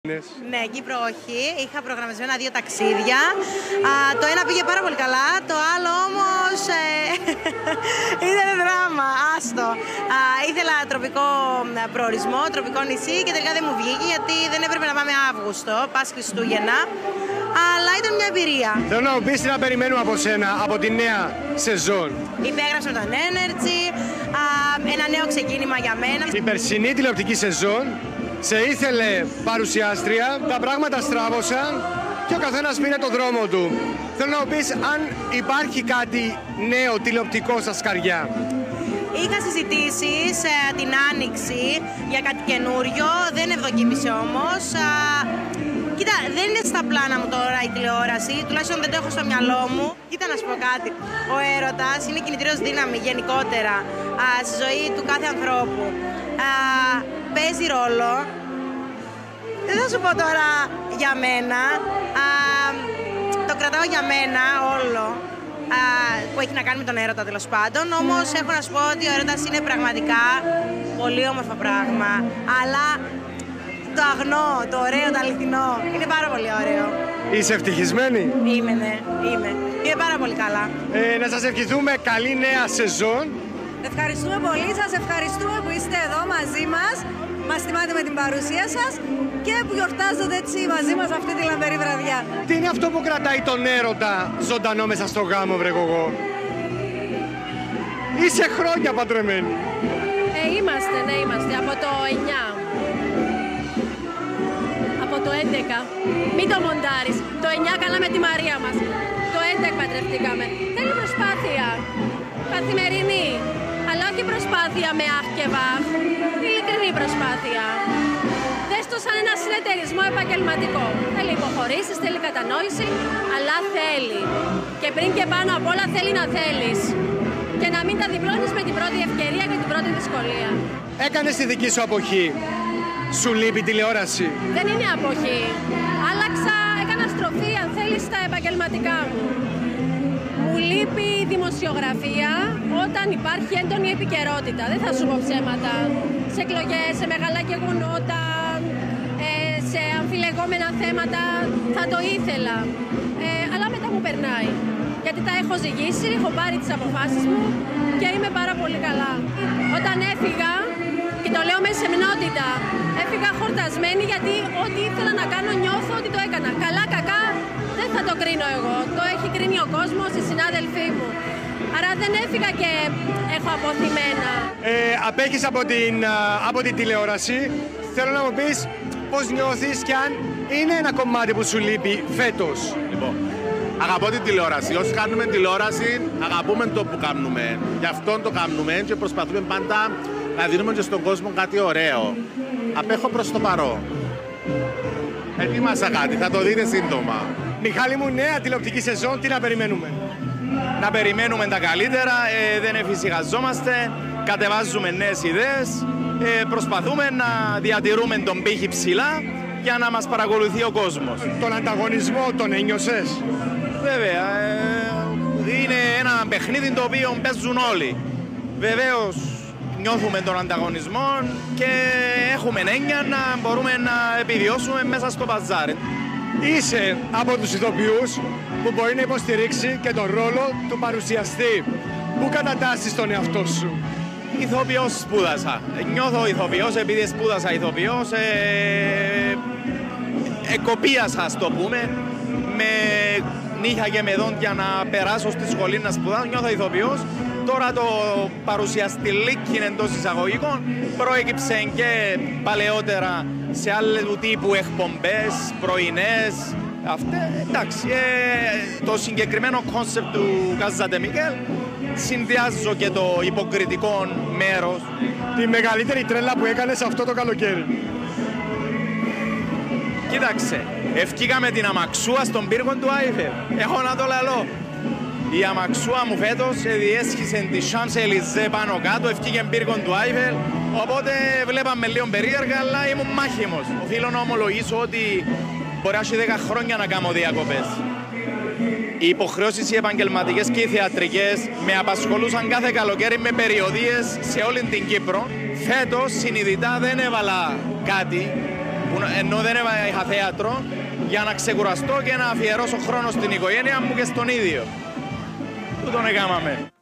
Ναι, Κύπρο όχι. Είχα προγραμματισμένα 2 ταξίδια. Το ένα πήγε πάρα πολύ καλά, το άλλο όμως ήταν δράμα, άστο. Ήθελα τροπικό προορισμό, τροπικό νησί και τελικά δεν μου βγήκε γιατί δεν έπρεπε να πάμε Αύγουστο, Πάσχα Χριστούγεννα. Αλλά ήταν μια εμπειρία. Θέλω να μου πεις τι να περιμένουμε από σένα, από τη νέα σεζόν. Υπέγραψα τον Energy, ένα νέο ξεκίνημα για μένα. Η περσινή τηλεοπτική σεζόν σε ήθελε παρουσιάστρια, τα πράγματα στράβωσαν και ο καθένας πήρε το δρόμο του. Θέλω να μου πεις αν υπάρχει κάτι νέο τηλεοπτικό στα σκαριά. Είχα συζητήσεις την Άνοιξη για κάτι καινούριο, δεν ευδοκίμησε όμως. Κοίτα, δεν είναι στα πλάνα μου τώρα η τηλεόραση, τουλάχιστον δεν το έχω στο μυαλό μου. Κοίτα να σου πω κάτι, ο έρωτας είναι κινητήριος δύναμη γενικότερα στη ζωή του κάθε ανθρώπου. Παίζει ρόλο, δεν θα σου πω τώρα για μένα, το κρατάω για μένα όλο που έχει να κάνει με τον έρωτα τέλος πάντων, όμως έχω να σου πω ότι ο έρωτας είναι πραγματικά πολύ όμορφο πράγμα, αλλά το αγνό, το ωραίο, το αληθινό είναι πάρα πολύ ωραίο. Είσαι ευτυχισμένη? Είμαι, ναι, είμαι πάρα πολύ καλά. Να σας ευχηθούμε καλή νέα σεζόν. Ευχαριστούμε πολύ, σας ευχαριστούμε που είστε εδώ μαζί μας. Μας τιμάτε με την παρουσία σας και που γιορτάζετε έτσι μαζί μας αυτή τη λαμπερή βραδιά. Τι είναι αυτό που κρατάει τον έρωτα ζωντανό μέσα στο γάμο, βρε εγώ? Είσαι χρόνια παντρεμένη. Είμαστε, ναι, είμαστε. Από το 9. Από το 11. Μην το μοντάρεις. Το 9 κάναμε τη Μαρία μας. Το 11 παντρευτήκαμε. Θέλει προσπάθεια. Καθημερινή. Αλλά όχι προσπάθεια με αχ και βαχ. Ειλικρινή προσπάθεια. Δες το σαν ένα συνεταιρισμό επαγγελματικό. Θέλει υποχωρήσεις, θέλει κατανόηση, αλλά θέλει. Και πριν και πάνω απ' όλα θέλει να θέλεις. Και να μην τα διπλώνεις με την πρώτη ευκαιρία και την πρώτη δυσκολία. Έκανες τη δική σου αποχή. Σου λείπει τηλεόραση? Δεν είναι αποχή. Άλλαξα, έκανα στροφή αν θέλεις στα επαγγελματικά μου. Μου λείπει η δημοσιογραφία όταν υπάρχει έντονη επικαιρότητα. Δεν θα σου πω ψέματα. Σε εκλογές, σε μεγάλα γεγονότα, σε αμφιλεγόμενα θέματα θα το ήθελα. Αλλά μετά μου περνάει. Γιατί τα έχω ζυγίσει, έχω πάρει τις αποφάσεις μου και είμαι πάρα πολύ καλά. Όταν έφυγα, και το λέω με σεμνότητα, έφυγα χορτασμένη γιατί ό,τι ήθελα να κάνω νιώθω ότι το έκανα. Καλά, κακά, δεν θα το κρίνω εγώ. Το έχει κρίνει ο κόσμος, οι συνάδελφοί μου. Άρα δεν έφυγα και έχω αποθυμένα. Απέχεις από την τηλεόραση. Θέλω να μου πεις πώς νιώθεις και αν είναι ένα κομμάτι που σου λείπει φέτος. Λοιπόν, αγαπώ την τηλεόραση. Όσοι κάνουμε τηλεόραση, αγαπούμε το που κάνουμε. Γι' αυτό το κάνουμε και προσπαθούμε πάντα να δίνουμε και στον κόσμο κάτι ωραίο. Απέχω προς το παρόν. Ετοίμασα κάτι, θα το δείτε σύντομα. Μιχάλη μου, νέα τηλεοπτική σεζόν, τι να περιμένουμε? Να περιμένουμε τα καλύτερα, δεν εφησυχαζόμαστε, κατεβάζουμε νέες ιδέες, προσπαθούμε να διατηρούμε τον πύχη ψηλά για να μας παρακολουθεί ο κόσμος. Τον ανταγωνισμό τον ένιωσες? Βέβαια, είναι ένα παιχνίδι το οποίο παίζουν όλοι. Βεβαίως νιώθουμε τον ανταγωνισμό και έχουμε έννοια να μπορούμε να επιβιώσουμε μέσα στο παζάρι. Είσαι από τους ηθοποιούς που μπορεί να υποστηρίξει και τον ρόλο του παρουσιαστή. Πού κατατάσσεις τον εαυτό σου? Ηθοποιός σπούδασα. Νιώθω ηθοποιός επειδή σπούδασα ηθοποιός. Εκοπίασα, ας το πούμε, με νύχια και με δόντια να περάσω στη σχολή να σπουδάσω. Νιώθω ηθοποιός. Τώρα το παρουσιαστηλίκι εντός εισαγωγικών προέκυψε και παλαιότερα σε άλλου τύπου εκπομπές, πρωινές. Εντάξει, το συγκεκριμένο κόνσεπτ του Κάζατε Μικέλ συνδυάζω και το υποκριτικό μέρος. Τη μεγαλύτερη τρέλα που έκανες αυτό το καλοκαίρι? Κοίταξε, ευκήκαμε την αμαξούα στον πύργο του Άιφελ. Έχω να το λαλώ. Η αμαξούα μου φέτος διέσχισε τη Champs-Élysées πάνω κάτω, ευκήκε πύργο του Άιφελ, οπότε βλέπαμε λίγο περίεργα, αλλά ήμουν μάχημος. Οφείλω να ομολογήσω ότι μπορεί να έχει 10 χρόνια να κάνω διακοπές. Οι υποχρεώσεις οι επαγγελματικές και οι θεατρικές με απασχολούσαν κάθε καλοκαίρι με περιοδίες σε όλη την Κύπρο. Φέτος συνειδητά δεν έβαλα κάτι ενώ δεν είχα θέατρο, για να ξεκουραστώ και να αφιερώσω χρόνο στην οικογένεια μου και στον ίδιο. Που τον έκαναμε.